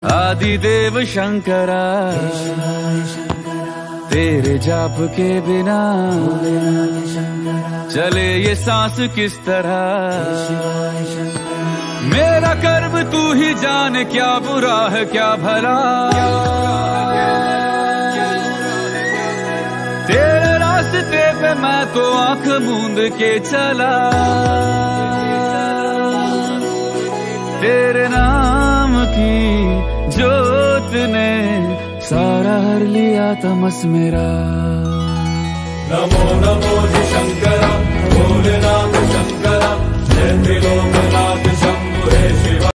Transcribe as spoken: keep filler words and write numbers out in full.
आदि देव शंकरा, तेरे जाप के बिना चले ये सांस किस तरह। मेरा कर्म तू ही जाने, क्या बुरा है क्या भला। तेरे रास्ते पे मैं तो आंख मूंद के चला, तेरे नाम की जोत ने सारा हर लिया तमस मेरा। नमो नमो जी शंकरा, भोलेनाथ शंकरा, जय त्रिलोकनाथ शंभु हे शिवा।